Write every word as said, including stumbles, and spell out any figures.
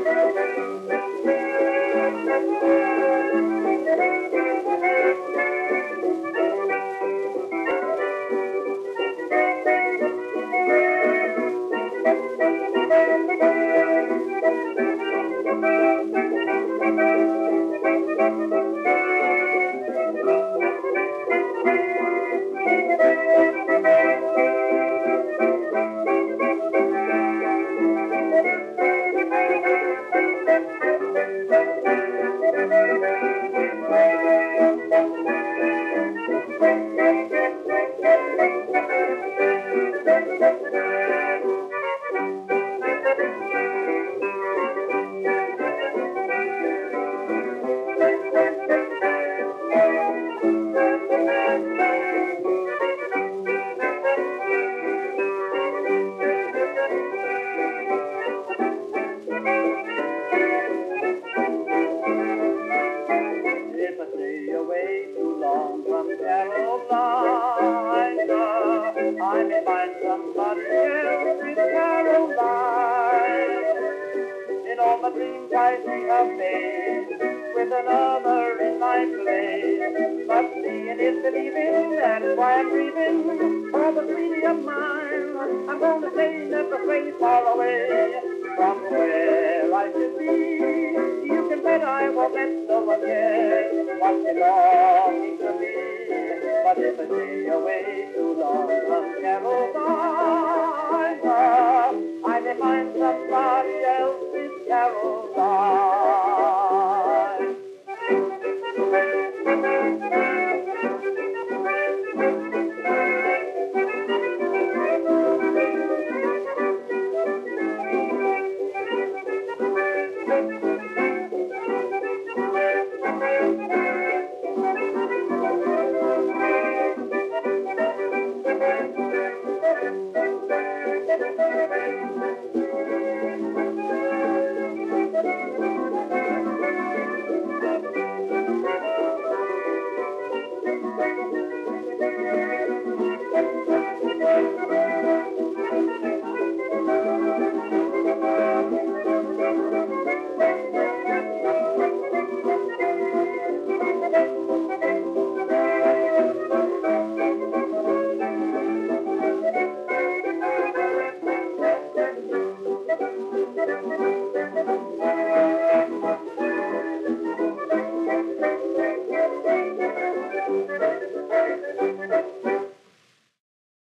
I may find somebody else in Caroline. In all my dreams I see her face, with another in my place. But seeing is believing, that's why I'm grieving for the sweetie of mine. I'm going to stay never way far away from where I should be. You can bet I won't let no one guess what's belonging to me. But if I stay away too long from Caroline, I may find somebody else's Caroline.